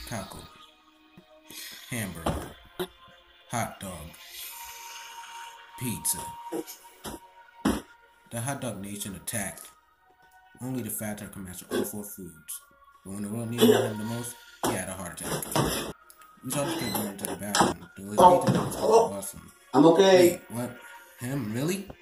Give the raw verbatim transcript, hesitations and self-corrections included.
taco, hamburger, hot dog, pizza. The hot dog nation attacked. Only the Fatatar can master all four foods. But when the world needed him the most, he had a heart attack. We saw this kid run into the bathroom. Though his pizza was awesome. I'm okay. Wait, what? Him? Really?